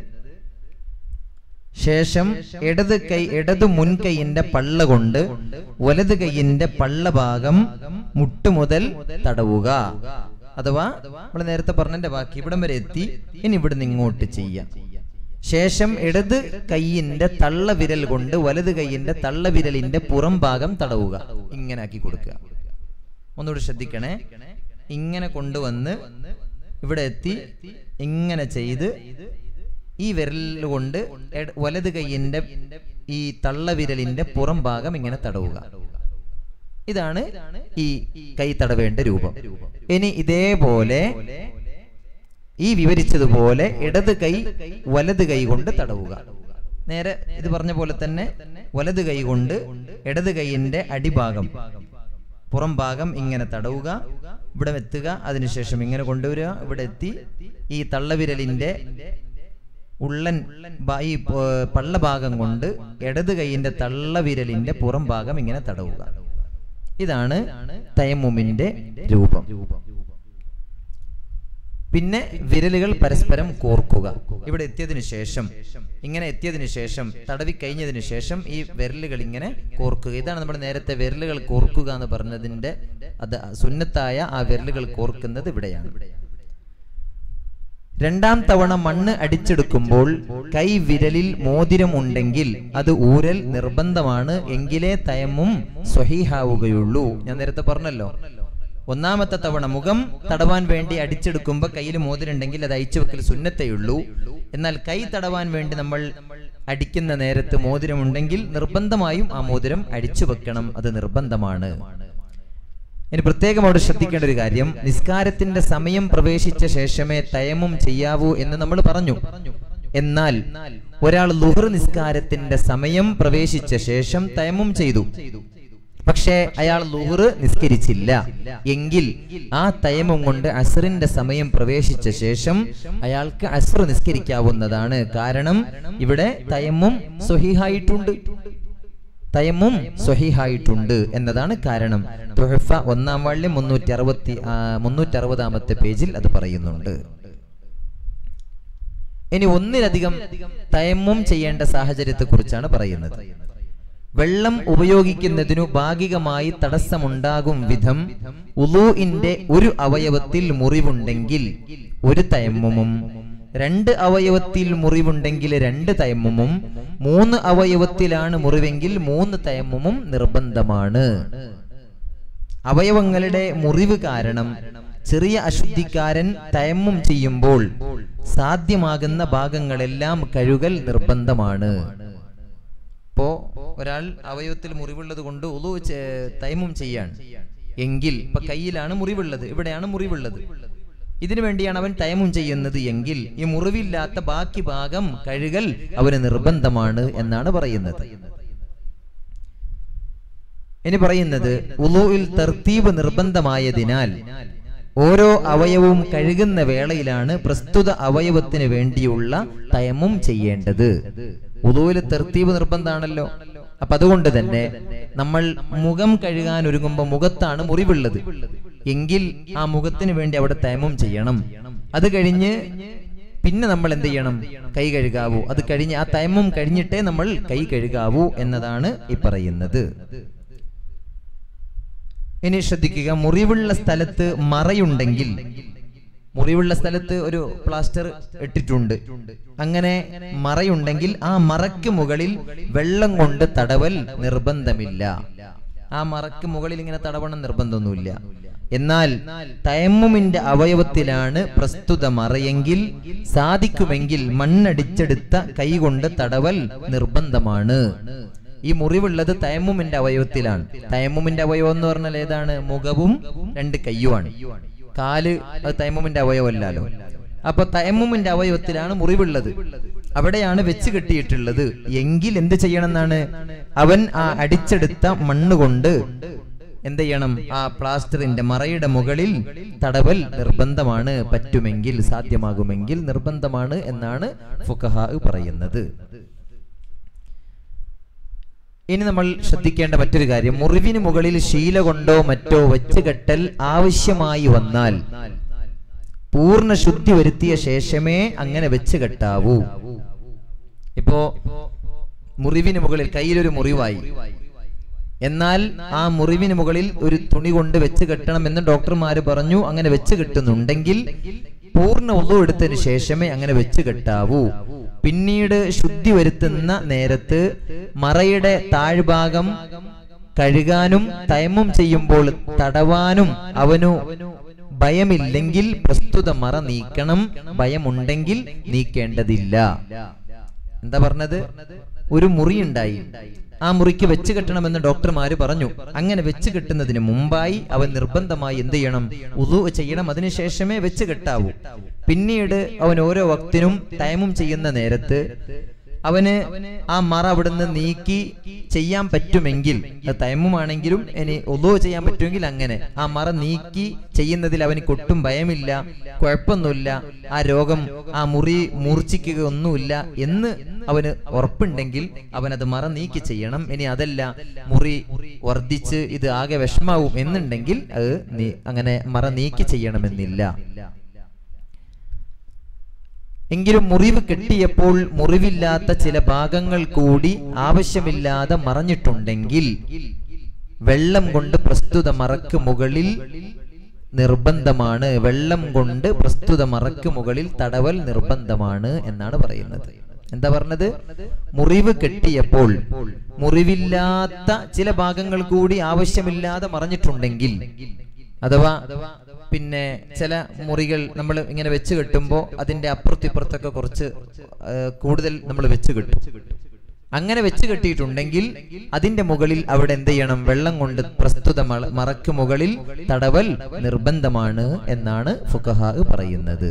ശേഷം ഇടത് കൈ ഇടത് മുൻകൈയിന്റെ പള്ള കൊണ്ട് വലത് കൈയിന്റെ പള്ള ഭാഗം മുട്ടുമുതൽ തടവുക. അഥവാ നമ്മൾ നേരത്തെ പറഞ്ഞതിന്റെ ബാക്കി ഇവിടം വരെ എത്തി. ഇനി ഇവിടുന്ന് ഇങ്ങോട്ട് ചെയ്യാം. ശേഷം ഇടത് കൈയിന്റെ തള്ളവിരൽ കൊണ്ട് വലത് കൈയിന്റെ തള്ളവിരലിന്റെ പുറം ഭാഗം തടവുക. ഇങ്ങനെ ആക്കി കൊടുക്കുക. ഒന്നുകൂടി ശ്രദ്ധിക്കണേ. ഇങ്ങനെ കൊണ്ടുവന്ന് ഇവിടെ എത്തി ഇങ്ങനെ ചെയ്ത് ഈ വിരൽ കൊണ്ട് വലത് കൈയിന്റെ ഈ തള്ളവിരലിന്റെ പുറം ഭാഗം ഇങ്ങനെ തടവുക. ഇതാണ് ഈ കൈ തടവേണ്ട രൂപം. ഇനി ഇതേപോലെ ഈ വിവരിച്ചതുപോലെ ഇടത് കൈ വലത് കൈ കൊണ്ട് തടവുക. നേരെ ഇത് പറഞ്ഞ പോലെ തന്നെ വലത് കൈ കൊണ്ട് ഇടത് കൈയിന്റെ അടിഭാഗം പുറം ഭാഗം ഇങ്ങനെ തടവുക. ഇവിടെ എത്തുക. അതിനുശേഷം ഇങ്ങനെ കൊണ്ടുവരിക. ഇവിടെ എത്തി ഈ തള്ളവിരലിന്റെ ഉള്ളൻ ഈ പള്ളഭാഗം കൊണ്ട് ഇടത് കൈയിന്റെ തള്ളവിരലിന്റെ പുറം ഭാഗം ഇങ്ങനെ തടവുക. ഇതാണ് തയമ്മുമിന്റെ രൂപം. പിന്നെ വിരലുകൾ പരസ്പരം കോർക്കുക. ഇവിടെ എത്തിയതിനു ശേഷം ഇങ്ങനെ എത്തിയതിനു ശേഷം തടവി കഴിഞ്ഞതിന് ശേഷം ഈ വിരലുകൾ ഇങ്ങനെ കോർക്കുക. ഇതാണ് നമ്മൾ നേരത്തെ വിരലുകൾ കോർക്കുക എന്ന് പറഞ്ഞതിന്റെ അത് സുന്നത്തായ ആ വിരലുകൾ കോർക്കുന്നത് ഇവിടെയാണ്. രണ്ടാം തവണ മണ്ണ് അടിച്ചെടുക്കുമ്പോൾ കൈ വിരലിൽ മോതിരം ഉണ്ടെങ്കിൽ അത് ഊരൽ നിർബന്ധമാണ്. എങ്കിലേ തയമ്മും സ്വഹീഹാവുകയുള്ളൂ. ഞാൻ നേരത്തെ പറഞ്ഞല്ലോ, ഒന്നാമത്തെ തവണ മുഖം തടവാൻ വേണ്ടി അടിച്ചെടുക്കുമ്പോൾ കയ്യിൽ മോതിരമുണ്ടെങ്കിൽ അത് അയച്ചു വെക്കൽ സുന്നത്തേയുള്ളൂ. എന്നാൽ കൈ തടവാൻ വേണ്ടി നമ്മൾ അടിക്കുന്ന നേരത്ത് മോതിരമുണ്ടെങ്കിൽ നിർബന്ധമായും ആ മോതിരം അടിച്ചു വെക്കണം. അത് നിർബന്ധമാണ്. ഇനി പ്രത്യേകം അവിടെ ശ്രദ്ധിക്കേണ്ട ഒരു കാര്യം, നിസ്കാരത്തിന്റെ സമയം പ്രവേശിച്ച ശേഷമേ തയമ്മും ചെയ്യാവൂ എന്ന് നമ്മൾ പറഞ്ഞു. എന്നാൽ ഒരാൾ ളുഹ്ർ നിസ്കാരത്തിന്റെ സമയം പ്രവേശിച്ച ശേഷം തയമ്മും ചെയ്തു, പക്ഷേ അയാൾ ളുഹ്ർ നിസ്കരിച്ചില്ല എങ്കിൽ ആ തയമ്മും കൊണ്ട് അസ്റിന്റെ സമയം പ്രവേശിച്ച ശേഷം അയാൾക്ക് അസ്ർ നിസ്കരിക്കാവുന്നതാണ്. കാരണം ഇവിടെ തയമ്മും സ്വഹീഹായിട്ടുണ്ട്. തയമ്മും സ്വഹീഹായിട്ടുണ്ട് എന്നതാണ് കാരണം. തുഹഫ ഒന്നാം വാള്യ മുന്നൂറ്റി അറുപത്തി മുന്നൂറ്റി അറുപതാമത്തെ പേജിൽ അത് പറയുന്നുണ്ട്. ഇനി ഒന്നിലധികം തയമ്മും ചെയ്യേണ്ട സാഹചര്യത്തെ കുറിച്ചാണ് പറയുന്നത്. വെള്ളം ഉപയോഗിക്കുന്നതിനു ഭാഗികമായി തടസ്സമുണ്ടാകും വിധം ഉളൂഇന്റെ ഒരു അവയവത്തിൽ മുറിവുണ്ടെങ്കിൽ ഒരു തയമ്മുമും, രണ്ട് അവയവത്തിൽ മുറിവുണ്ടെങ്കിൽ രണ്ട് തയമ്മുമും, മൂന്ന് അവയവത്തിലാണ് മുറിവെങ്കിൽ മൂന്ന് തയമ്മുമും നിർബന്ധമാണ്. അവയവങ്ങളുടെ മുറിവ് കാരണം ചെറിയ അശുദ്ധിക്കാരൻ തയമ്മും ചെയ്യുമ്പോൾ സാധ്യമാകുന്ന ഭാഗങ്ങളെല്ലാം കഴുകൽ നിർബന്ധമാണ്. ഇപ്പോ ഒരാൾ അവയവത്തിൽ മുറിവുള്ളത് കൊണ്ട് ഉളു തയമ്മും ചെയ്യാൻ എങ്കിൽ, ഇപ്പൊ കയ്യിലാണ് മുറിവുള്ളത്, ഇവിടെയാണ് മുറിവുള്ളത്, ഇതിനു വേണ്ടിയാണ് അവൻ തയമ്മും ചെയ്യുന്നത് എങ്കിൽ ഈ മുറിവില്ലാത്ത ബാക്കി ഭാഗം കഴുകൽ അവന് നിർബന്ധമാണ് എന്നാണ് പറയുന്നത്. ഇനി പറയുന്നത് ഉളൂഇൽ തർത്തീബ് നിർബന്ധമായതിനാൽ ഓരോ അവയവവും കഴുകുന്ന വേളയിലാണ് പ്രസ്തുത അവയവത്തിന് വേണ്ടിയുള്ള തയമ്മും ചെയ്യേണ്ടത്. ഉളൂഇൽ തർത്തീബ് നിർബന്ധമാണല്ലോ. അപ്പൊ അതുകൊണ്ട് തന്നെ നമ്മൾ മുഖം കഴുകാൻ ഒരുങ്ങുമ്പോൾ മുഖത്താണ് മുറിവുള്ളത് എങ്കിൽ ആ മുഖത്തിന് വേണ്ടി അവിടെ തയമ്മും ചെയ്യണം. അത് കഴിഞ്ഞ് പിന്നെ നമ്മൾ എന്ത് ചെയ്യണം? കൈ കഴുകാവൂ. അത് കഴിഞ്ഞ് ആ തയമ്മും കഴിഞ്ഞിട്ടേ നമ്മൾ കൈ കഴുകാവൂ എന്നതാണ് ഈ പറയുന്നത്. ഇനി ശ്രദ്ധിക്കുക, മുറിവുള്ള സ്ഥലത്ത് മറയുണ്ടെങ്കിൽ, മുറിവുള്ള സ്ഥലത്ത് ഒരു പ്ലാസ്റ്റർ ഇട്ടിട്ടുണ്ട്, അങ്ങനെ മറയുണ്ടെങ്കിൽ ആ മറയ്ക്ക് മുകളിൽ വെള്ളം കൊണ്ട് തടവൽ നിർബന്ധമില്ല. ആ മറയ്ക്ക് മുകളിൽ ഇങ്ങനെ തടവണം നിർബന്ധമൊന്നുമില്ല. എന്നാൽ തയമ്മുമിന്റെ അവയവത്തിലാണ് പ്രസ്തുത മറയെങ്കിൽ സാധിക്കുമെങ്കിൽ മണ്ണടിച്ചെടുത്ത കൈകൊണ്ട് തടവൽ നിർബന്ധമാണ്. ഈ മുറിവുള്ളത് തയമ്മുമിന്റെ അവയവത്തിലാണ്. തയമ്മുമിന്റെ അവയവം എന്ന് പറഞ്ഞാൽ ഏതാണ്? മുഖവും രണ്ട് കയ്യുമാണ്. കാല് അത് തയമ്മുമിന്റെ അവയവമല്ലല്ലോ. അപ്പൊ തയമ്മുമിന്റെ അവയവത്തിലാണ് മുറിവുള്ളത്, അവിടെയാണ് വെച്ച് കെട്ടിയിട്ടുള്ളത് എങ്കിൽ എന്ത് ചെയ്യണം എന്നാണ്? അവൻ ആ അടിച്ചെടുത്ത മണ്ണ് കൊണ്ട് എന്ത് ചെയ്യണം? ആ പ്ലാസ്റ്ററിന്റെ മറയുടെ മുകളിൽ തടവൽ നിർബന്ധമാണ്. പറ്റുമെങ്കിൽ, സാധ്യമാകുമെങ്കിൽ നിർബന്ധമാണ് എന്നാണ് ഫുഖഹാ പറയുന്നത്. ഇനി നമ്മൾ ശ്രദ്ധിക്കേണ്ട മറ്റൊരു കാര്യം, മുറിവിന് മുകളിൽ ശീല കൊണ്ടോ മറ്റോ വെച്ചുകെട്ടൽ ആവശ്യമായി വന്നാൽ പൂർണ്ണ ശുദ്ധി വരുത്തിയ ശേഷമേ അങ്ങനെ വെച്ച് കെട്ടാവൂ. ഇപ്പോ മുറിവിന് മുകളിൽ കയ്യിലൊരു മുറിവായി, എന്നാൽ ആ മുറിവിന് മുകളിൽ ഒരു തുണി കൊണ്ട് വെച്ച് കെട്ടണം എന്ന് ഡോക്ടർമാര് പറഞ്ഞു. അങ്ങനെ വെച്ച് കെട്ടുന്നുണ്ടെങ്കിൽ പൂർണ്ണ വുളു എടുത്തതിന് ശേഷമേ അങ്ങനെ വെച്ച് കെട്ടാവൂ. പിന്നീട് ശുദ്ധി വരുത്തുന്ന നേരത്ത് മറയുടെ താഴ്ഭാഗം കഴുകാനും തയമ്മും ചെയ്യുമ്പോൾ തടവാനും അവനു ഭയമില്ലെങ്കിൽ പ്രസ്തുത മറ നീക്കണം. ഭയമുണ്ടെങ്കിൽ നീക്കേണ്ടതില്ല. എന്താ പറഞ്ഞത്? ഒരു മുറി ഉണ്ടായി, ആ മുറിക്ക് വെച്ച് കെട്ടണമെന്ന് ഡോക്ടർമാര് പറഞ്ഞു. അങ്ങനെ വെച്ച് കെട്ടുന്നതിന് മുമ്പായി അവൻ നിർബന്ധമായി എന്ത് ചെയ്യണം? വുളു ചെയ്യണം. അതിനുശേഷമേ വെച്ച് കെട്ടാവൂ. പിന്നീട് അവൻ ഓരോ വക്തിനും തയമ്മും ചെയ്യുന്ന നേരത്ത് അവന് ആ മറ അവിടുന്ന് നീക്കി ചെയ്യാൻ പറ്റുമെങ്കിൽ, തയമ്മുമാണെങ്കിലും ഇനി വുളു ചെയ്യാൻ പറ്റുമെങ്കിൽ അങ്ങനെ ആ മറ നീക്കി ചെയ്യുന്നതിൽ അവന് ഒട്ടും ഭയമില്ല, കുഴപ്പമൊന്നുമില്ല, ആ രോഗം ആ മുറി മൂർച്ഛിക്കുക ഒന്നുമില്ല എന്ന് അവന് ഉറപ്പുണ്ടെങ്കിൽ അവനത് മറ നീക്കി ചെയ്യണം. ഇനി അതല്ല, മുറി വർദ്ധിച്ച് ഇത് ആകെ വിഷമാവും എന്നുണ്ടെങ്കിൽ അത് അങ്ങനെ മറ നീക്കി ചെയ്യണമെന്നില്ല. എങ്കിലും മുറിവ് കെട്ടിയപ്പോൾ മുറിവില്ലാത്ത ചില ഭാഗങ്ങൾ കൂടി ആവശ്യമില്ലാതെ മറഞ്ഞിട്ടുണ്ടെങ്കിൽ വെള്ളം കൊണ്ട് പ്രസ്തുത മറക്ക് മുകളിൽ നിർബന്ധമാണ്. വെള്ളം കൊണ്ട് പ്രസ്തുത മറക്ക് മുകളിൽ തടവൽ നിർബന്ധമാണ് എന്നാണ് പറയുന്നത്. എന്താ പറഞ്ഞത്? മുറിവ് കെട്ടിയപ്പോൾ മുറിവില്ലാത്ത ചില ഭാഗങ്ങൾ കൂടി ആവശ്യമില്ലാതെ മറഞ്ഞിട്ടുണ്ടെങ്കിൽ, അഥവാ പിന്നെ ചില മുറികൾ നമ്മൾ ഇങ്ങനെ വെച്ച് കെട്ടുമ്പോൾ അതിന്റെ അപ്പുറത്തിപ്പുറത്തൊക്കെ കുറച്ച് കൂടുതൽ നമ്മൾ വെച്ച് കെട്ടും. അങ്ങനെ വെച്ച് കെട്ടിയിട്ടുണ്ടെങ്കിൽ അതിന്റെ മുകളിൽ അവിടെ എന്ത് ചെയ്യണം? വെള്ളം കൊണ്ട് പ്രസ്തുത മറക്ക് മുകളിൽ തടവൽ നിർബന്ധമാണ് എന്നാണ് ഫുഖഹാ പറയുന്നത്.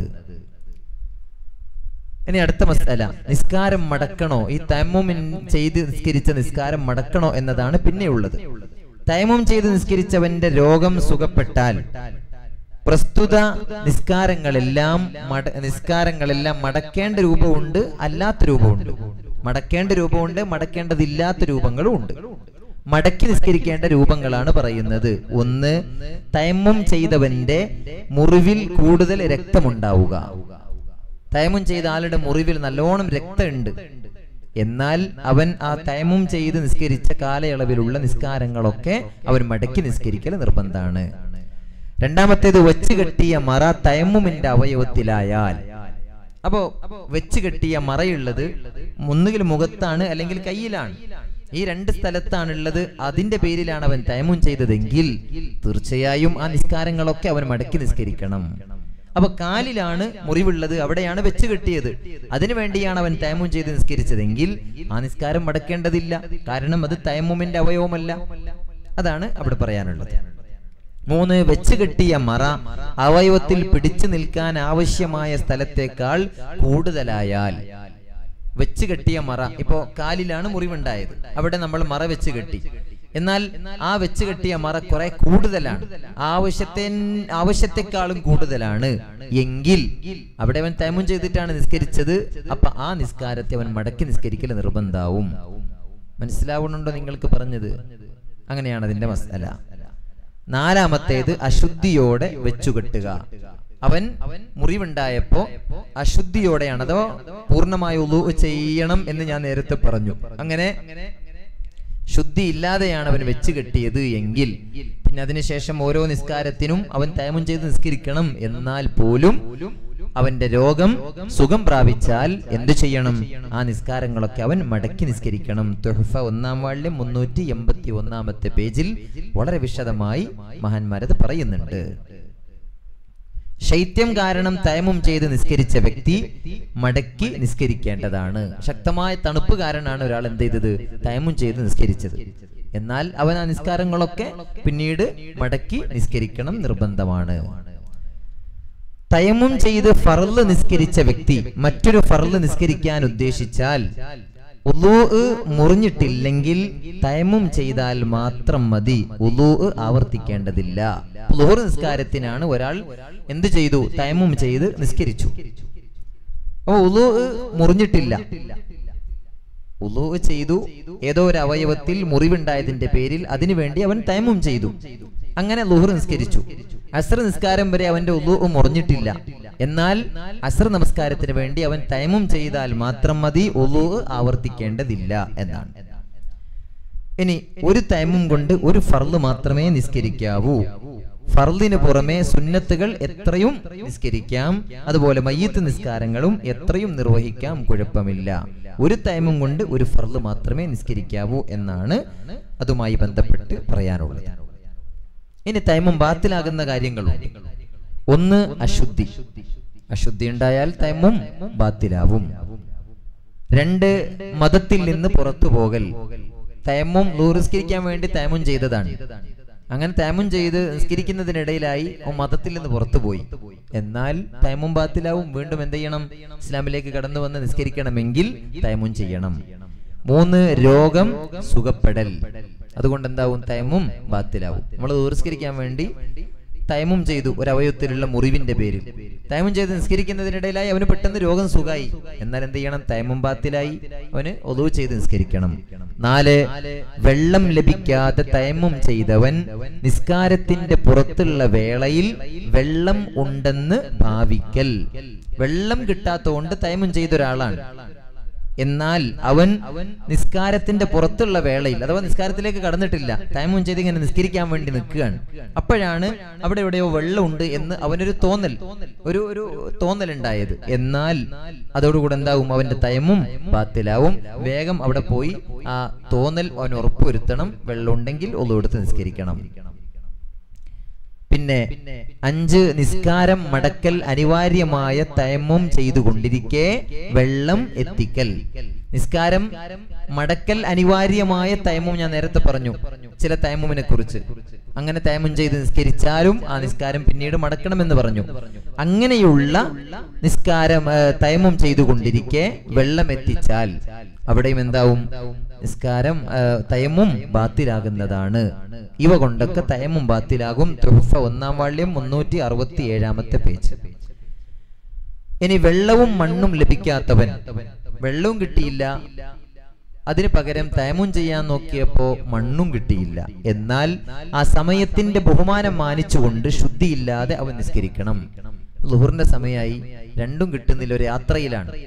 ഇനി അടുത്ത മസ്അല, നിസ്കാരം മടക്കണോ? ഈ തയമ്മും ചെയ്ത് നിസ്കരിച്ച നിസ്കാരം മടക്കണോ എന്നതാണ് പിന്നെയുള്ളത്. തയമ്മും ചെയ്ത് നിസ്കരിച്ചവന്റെ രോഗം സുഖപ്പെട്ടാൽ പ്രസ്തുത നിസ്കാരങ്ങളെല്ലാം മട നിസ്കാരങ്ങളെല്ലാം മടക്കേണ്ട രൂപമുണ്ട്, അല്ലാത്ത രൂപമുണ്ട്. മടക്കേണ്ട രൂപമുണ്ട്, മടക്കേണ്ടതില്ലാത്ത രൂപങ്ങളും ഉണ്ട്. മടക്കി നിസ്കരിക്കേണ്ട രൂപങ്ങളാണ് പറയുന്നത്. ഒന്ന്, തയമ്മും ചെയ്തവന്റെ മുറിവിൽ കൂടുതൽ രക്തമുണ്ടാവുക. തയമ്മും ചെയ്ത ആളുടെ മുറിവിൽ നല്ലോണം രക്തമുണ്ട്, എന്നാൽ അവൻ ആ തയമ്മും ചെയ്ത് നിസ്കരിച്ച കാലയളവിലുള്ള നിസ്കാരങ്ങളൊക്കെ അവൻ മടക്കി നിസ്കരിക്കൽ നിർബന്ധമാണ്. രണ്ടാമത്തേത് വെച്ച് കെട്ടിയ മറ തയമ്മുമിന്റെ അവയവത്തിലായാൽ. അപ്പോ വെച്ച് കെട്ടിയ മറയുള്ളത് ഒന്നുകിൽ മുഖത്താണ് അല്ലെങ്കിൽ കയ്യിലാണ്. ഈ രണ്ട് സ്ഥലത്താണുള്ളത്. അതിന്റെ പേരിലാണ് അവൻ തയമ്മും ചെയ്തതെങ്കിൽ തീർച്ചയായും ആ നിസ്കാരങ്ങളൊക്കെ അവൻ മടക്കി നിസ്കരിക്കണം. അപ്പൊ കാലിലാണ് മുറിവുള്ളത്, അവിടെയാണ് വെച്ച് കെട്ടിയത്, അതിനു വേണ്ടിയാണ് അവൻ തയമ്മും ചെയ്ത് നിസ്കരിച്ചതെങ്കിൽ ആ നിസ്കാരം മടക്കേണ്ടതില്ല. കാരണം അത് തയമ്മുമിന്റെ അവയവമല്ല. അതാണ് അവിടെ പറയാനുള്ളത്. മൂന്ന്, വെച്ച് കെട്ടിയ മറ അവയവത്തിൽ പിടിച്ചു നിൽക്കാൻ ആവശ്യമായ സ്ഥലത്തേക്കാൾ കൂടുതലായാൽ. വെച്ച് കെട്ടിയ മറ, ഇപ്പോ കാലിലാണ് മുറിവുണ്ടായത്, അവിടെ നമ്മൾ മറ വെച്ച് കെട്ടി. എന്നാൽ ആ വെച്ച് കെട്ടിയ മറ കുറെ കൂടുതലാണ്, ആവശ്യത്തെ ആവശ്യത്തെക്കാളും കൂടുതലാണ് എങ്കിൽ അവിടെ അവൻ തയമ്മും ചെയ്തിട്ടാണ് നിസ്കരിച്ചത്. അപ്പൊ ആ നിസ്കാരത്തെ അവൻ മടക്കി നിസ്കരിക്കൽ നിർബന്ധാവും. മനസ്സിലാവുന്നുണ്ടോ നിങ്ങൾക്ക് പറഞ്ഞത്? അങ്ങനെയാണ് അതിന്റെ മസല. നാലാമത്തേത് അശുദ്ധിയോടെ വെച്ചുകെട്ടുക. അവൻ മുറിവുണ്ടായപ്പോ അശുദ്ധിയോടെയാണ്, അതോ പൂർണ്ണമായി ഉളു ചെയ്യണം എന്ന് ഞാൻ നേരത്തെ പറഞ്ഞു. അങ്ങനെ ശുദ്ധി ഇല്ലാതെയാണ് അവൻ വെച്ച് കെട്ടിയത് എങ്കിൽ പിന്നെ അതിനുശേഷം ഓരോ നിസ്കാരത്തിനും അവൻ തയമ്മും ചെയ്ത് നിസ്കരിക്കണം. എന്നാൽ പോലും അവന്റെ രോഗം സുഖം പ്രാപിച്ചാൽ എന്തു ചെയ്യണം? ആ നിസ്കാരങ്ങളൊക്കെ അവൻ മടക്കി നിസ്കരിക്കണം. തുഹ്ഫ ഒന്നാം വാള്യം മുന്നൂറ്റി എൺപത്തി ഒന്നാമത്തെ പേജിൽ വളരെ വിശദമായി മഹാന്മാരത് പറയുന്നുണ്ട്. ശൈത്യം കാരണം തയമ്മും ചെയ്ത് നിസ്കരിച്ച വ്യക്തി മടക്കി നിസ്കരിക്കേണ്ടതാണ്. ശക്തമായ തണുപ്പ് കാരണമാണ് ഒരാൾ എന്ത് ചെയ്തത്? തയമ്മും ചെയ്ത് നിസ്കരിച്ചത്. എന്നാൽ അവൻ ആ നിസ്കാരങ്ങളൊക്കെ പിന്നീട് മടക്കി നിസ്കരിക്കണം, നിർബന്ധമാണ്. തയമ്മും ചെയ്ത് ഫർള് നിസ്കരിച്ച വ്യക്തി മറ്റൊരു ഫർള് നിസ്കരിക്കാൻ ഉദ്ദേശിച്ചാൽ ഉളൂ മുറിഞ്ഞിട്ടില്ലെങ്കിൽ തയമ്മും ചെയ്താൽ മാത്രം മതി, ഉളൂ ആവർത്തിക്കേണ്ടതില്ല. ളുഹർ നിസ്കാരത്തിനാണ് ഒരാൾ എന്ത് ചെയ്തു? തയമ്മും ചെയ്ത് നിസ്കരിച്ചു. അപ്പൊ ഉളൂ മുറിഞ്ഞിട്ടില്ല, ഉളൂ ചെയ്തു, ഏതോ ഒരു അവയവത്തിൽ മുറിവുണ്ടായതിന്റെ പേരിൽ അതിനുവേണ്ടി അവൻ തയമ്മും ചെയ്തു, അങ്ങനെ ളുഹർ നിസ്കരിച്ചു. അസ്ർ നിസ്കാരം വരെ അവന്റെ ഉളൂ മുറിഞ്ഞിട്ടില്ല. എന്നാൽ അസ്ർ നമസ്കാരത്തിന് വേണ്ടി അവൻ തയമ്മും ചെയ്താൽ മാത്രം മതി, ഉളൂ ആവർത്തിക്കേണ്ടതില്ല എന്നാണ്. ഇനി ഒരു തയമ്മും കൊണ്ട് ഒരു ഫർള് മാത്രമേ നിസ്കരിക്കാവൂ. ഫർളിന് പുറമെ സുന്നത്തുകൾ എത്രയും നിസ്കരിക്കാം, അതുപോലെ മയ്യിത്ത് നിസ്കാരങ്ങളും എത്രയും നിർവഹിക്കാം, കുഴപ്പമില്ല. ഒരു തയമ്മും കൊണ്ട് ഒരു ഫർള് മാത്രമേ നിസ്കരിക്കാവൂ എന്നാണ് അതുമായി ബന്ധപ്പെട്ട് പറയാനുള്ളത്. ഇനി തയമ്മും ബാത്തിലാകുന്ന കാര്യങ്ങളുണ്ട്. ഒന്ന് അശുദ്ധി. അശുദ്ധി ഉണ്ടായാൽ തയമ്മും ബാത്തിലാവും. രണ്ട് മതത്തിൽ നിന്ന് പുറത്തു പോകൽ. തയമ്മും ളുഹർ നിസ്കരിക്കാൻ വേണ്ടി തയമ്മും ചെയ്തതാണ്, അങ്ങനെ തയമ്മും ചെയ്ത് നിസ്കരിക്കുന്നതിനിടയിലായി മതത്തിൽ നിന്ന് പുറത്തുപോയി, എന്നാൽ തയമ്മും ബാത്തിലാവും. വീണ്ടും എന്ത് ചെയ്യണം? ഇസ്ലാമിലേക്ക് കടന്നു വന്ന് നിസ്കരിക്കണമെങ്കിൽ തയമ്മും ചെയ്യണം. മൂന്ന് രോഗം സുഖപ്പെടൽ. അതുകൊണ്ട് എന്താവും? തയമ്മും ബാത്തിലാവും. നമ്മൾ നിസ്കരിക്കാൻ വേണ്ടി തയമ്മും ചെയ്തു ഒരു അവയവത്തിലുള്ള മുറിവിന്റെ പേരിൽ, തയമ്മും ചെയ്ത് നിസ്കരിക്കുന്നതിനിടയിലായി അവന് പെട്ടെന്ന് രോഗം സുഖമായി, എന്നാൽ എന്ത് ചെയ്യണം? തയമ്മും ബാത്തിലായി, അവന് ഒളു ചെയ്ത് നിസ്കരിക്കണം. നാല് വെള്ളം ലഭിക്കാതെ തയമ്മും ചെയ്തവൻ നിസ്കാരത്തിന്റെ പുറത്തുള്ള വേളയിൽ വെള്ളം ഉണ്ടെന്ന് ഭാവിക്കൽ. വെള്ളം കിട്ടാത്തതുകൊണ്ട് തയമ്മും ചെയ്ത ഒരാളാണ്, എന്നാൽ അവൻ നിസ്കാരത്തിന്റെ പുറത്തുള്ള വേളയിൽ അഥവാ നിസ്കാരത്തിലേക്ക് കടന്നിട്ടില്ല, തയമ്മും ചെയ്ത് ഇങ്ങനെ നിസ്കരിക്കാൻ വേണ്ടി നിൽക്കുകയാണ്. അപ്പോഴാണ് അവിടെ എവിടെയോ വെള്ളമുണ്ട് എന്ന് അവനൊരു തോന്നൽ ഒരു ഒരു തോന്നൽ ഉണ്ടായത്. എന്നാൽ അതോടുകൂടെ എന്താവും? അവന്റെ തയമ്മും ബാത്തിലാവും. വേഗം അവിടെ പോയി ആ തോന്നൽ അവൻ ഉറപ്പുവരുത്തണം. വെള്ളമുണ്ടെങ്കിൽ ഒളു എടുത്ത് നിസ്കരിക്കണം. പിന്നെ അഞ്ച് നിസ്കാരം മടക്കൽ അനിവാര്യമായ തയമ്മും ചെയ്തുകൊണ്ടിരിക്കെ വെള്ളം എത്തിക്കൽ. നിസ്കാരം മടക്കൽ അനിവാര്യമായ തയമ്മും ഞാൻ നേരത്തെ പറഞ്ഞു ചില തയമ്മുമിനെ കുറിച്ച്. അങ്ങനെ തയമ്മും ചെയ്ത് നിസ്കരിച്ചാലും ആ നിസ്കാരം പിന്നീട് മടക്കണമെന്ന് പറഞ്ഞു. അങ്ങനെയുള്ള നിസ്കാരം തയമ്മും ചെയ്തുകൊണ്ടിരിക്കെ വെള്ളം എത്തിച്ചാൽ അവിടെയും എന്താവും? നിസ്കാരം തയമ്മും ബാത്തിലാകുന്നതാണ്. ഇവ കൊണ്ടൊക്കെ തയമ്മും ബാത്തിലാകും. തുഹ്ഫ ഒന്നാം വാള്യം മുന്നൂറ്റി അറുപത്തി ഏഴാമത്തെ പേജ്. ഇനി വെള്ളവും മണ്ണും ലഭിക്കാത്തവൻ, വെള്ളവും കിട്ടിയില്ല, അതിന് പകരം തയമ്മും ചെയ്യാൻ നോക്കിയപ്പോ മണ്ണും കിട്ടിയില്ല, എന്നാൽ ആ സമയത്തിന്റെ ബഹുമാനം മാനിച്ചുകൊണ്ട് ശുദ്ധിയില്ലാതെ അവൻ നിസ്കരിക്കണം. ളുഹറിന്റെ സമയമായി, രണ്ടും കിട്ടുന്നില്ല, ഒരു യാത്രയിലാണ്.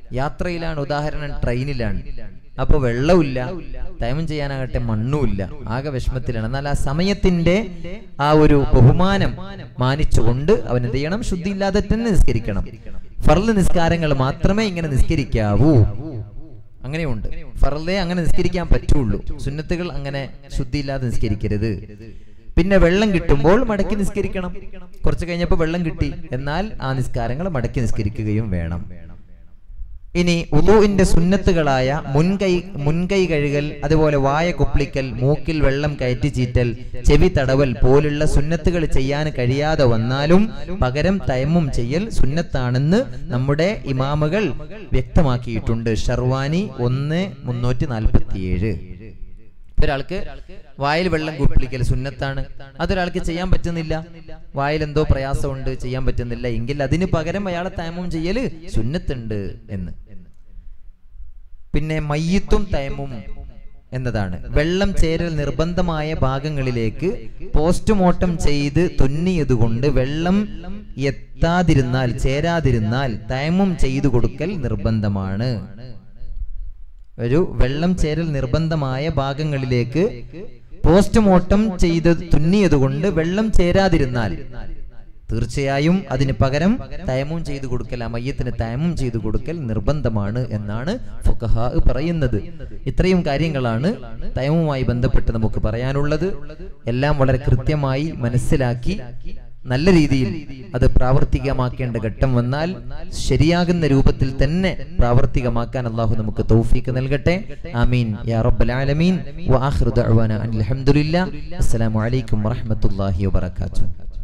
യാത്രയിലാണ്, ഉദാഹരണം ട്രെയിനിലാണ്, അപ്പൊ വെള്ളമില്ല, തൈമം ചെയ്യാനാകട്ടെ മണ്ണുമില്ല, ആകെ വിഷമത്തിലാണ്. എന്നാൽ ആ സമയത്തിന്റെ ആ ഒരു ബഹുമാനം മാനിച്ചുകൊണ്ട് അവൻ എന്ത് ചെയ്യണം? ശുദ്ധിയില്ലാതെ തന്നെ നിസ്കരിക്കണം. ഫർള് നിസ്കാരങ്ങൾ മാത്രമേ ഇങ്ങനെ നിസ്കരിക്കാവൂ. അങ്ങനെയുണ്ട്. ഫർളേ അങ്ങനെ നിസ്കരിക്കാൻ പറ്റുള്ളൂ. സുന്നത്തുകൾ അങ്ങനെ ശുദ്ധിയില്ലാതെ നിസ്കരിക്കരുത്. പിന്നെ വെള്ളം കിട്ടുമ്പോൾ മടക്കി നിസ്കരിക്കണം. കുറച്ച് കഴിഞ്ഞപ്പോൾ വെള്ളം കിട്ടി, എന്നാൽ ആ നിസ്കാരങ്ങൾ മടക്കി നിസ്കരിക്കുകയും വേണം. ഇനി ഉളൂഇന്റെ സുന്നത്തുകളായ മുൻകൈ മുൻകൈ കഴുകൽ, അതുപോലെ വായ കുപ്ലിക്കൽ, മൂക്കിൽ വെള്ളം കയറ്റി ചീറ്റൽ, ചെവി തടവൽ പോലുള്ള സുന്നത്തുകൾ ചെയ്യാൻ കഴിയാതെ വന്നാലും പകരം തയമ്മും ചെയ്യൽ സുന്നത്താണെന്ന് നമ്മുടെ ഇമാമുകൾ വ്യക്തമാക്കിയിട്ടുണ്ട്. ഷർവാനി ഒന്ന് മുന്നൂറ്റി നാൽപ്പത്തിയേഴ്. ഒരാൾക്ക് വായിൽ വെള്ളം കുപ്പിളിക്കൽ സുന്നത്താണ്, അതൊരാൾക്ക് ചെയ്യാൻ പറ്റുന്നില്ല, വായിൽ എന്തോ പ്രയാസമുണ്ട്, ചെയ്യാൻ പറ്റുന്നില്ല എങ്കിൽ അതിന് പകരം അയാളെ തയമ്മും ചെയ്യല് സുന്നത്തുണ്ട് എന്ന്. പിന്നെ മയ്യിത്തും തയമ്മും എന്നതാണ്. വെള്ളം ചേരൽ നിർബന്ധമായ ഭാഗങ്ങളിലേക്ക് പോസ്റ്റ്മോർട്ടം ചെയ്ത് തുന്നിയതുകൊണ്ട് വെള്ളം എത്താതിരുന്നാൽ, ചേരാതിരുന്നാൽ തയമ്മും ചെയ്തു കൊടുക്കൽ നിർബന്ധമാണ്. ഒരു വെള്ളം ചേരൽ നിർബന്ധമായ ഭാഗങ്ങളിലേക്ക് പോസ്റ്റ്മോർട്ടം ചെയ്ത് തുന്നിയതുകൊണ്ട് വെള്ളം ചേരാതിരുന്നാൽ തീർച്ചയായും അതിന് പകരം തയമ്മും ചെയ്തു കൊടുക്കൽ, ആ മയ്യത്തിന് തയമ്മും ചെയ്തു കൊടുക്കൽ നിർബന്ധമാണ് എന്നാണ് ഫുഖഹാ പറയുന്നത്. ഇത്രയും കാര്യങ്ങളാണ് തയമ്മുമായി ബന്ധപ്പെട്ട് നമുക്ക് പറയാനുള്ളത്. എല്ലാം വളരെ കൃത്യമായി മനസ്സിലാക്കി നല്ല രീതിയിൽ അത് പ്രാവർത്തികമാക്കേണ്ട ഘട്ടം വന്നാൽ ശരിയാകുന്ന രൂപത്തിൽ തന്നെ പ്രാവർത്തികമാക്കാൻ അല്ലാഹു നമുക്ക് തൗഫീഖ് നൽകട്ടെ. ആമീൻ യാ റബ്ബൽ ആലമീൻ. വ ആഖിറു ദഅ്വാനാ അൽഹംദുലില്ലാഹി. അസ്സലാമു അലൈക്കും വറഹ്മത്തുള്ളാഹി വബറകാതുഹു.